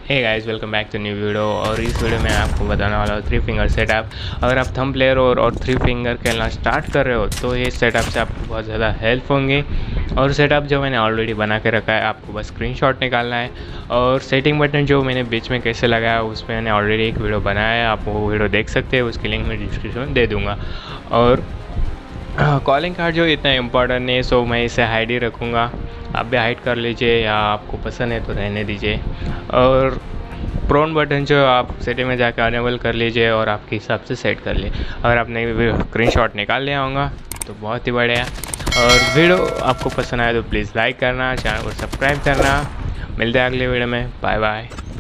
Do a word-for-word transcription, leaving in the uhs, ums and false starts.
Hey guys, welcome back to new video. और इस video में आपको बताने वाला हूँ थ्री फिंगर सेटअप। अगर आप थंब प्लेयर और और थ्री फिंगर खेलना स्टार्ट कर रहे हो तो ये सेटअप से आपको बहुत ज़्यादा हेल्प होंगे। और सेटअप जो मैंने ऑलरेडी बना के रखा है, आपको बस स्क्रीनशॉट निकालना है। और सेटिंग बटन जो मैंने बीच में कैसे लगाया उस पर मैंने ऑलरेडी एक वीडियो बनाया है, आप वो वीडियो देख सकते हैं, उसकी लिंक मैं डिस्क्रिप्शन में दे दूँगा। और कॉलिंग कार्ड जो इतना इम्पोर्टेंट नहीं है, सो मैं इसे हाइड ही रखूँगा। आप भी हाइड कर लीजिए या आपको पसंद है तो रहने दीजिए। और प्रोन बटन जो आप सेटिंग में जाकर अनेबल कर लीजिए और आपके हिसाब से सेट कर लिए। अगर आपने स्क्रीनशॉट निकाल लिया होगा तो बहुत ही बढ़िया। और वीडियो आपको पसंद आए तो प्लीज़ लाइक करना, चैनल को सब्सक्राइब करना। मिलते हैं अगले वीडियो में। Bye bye.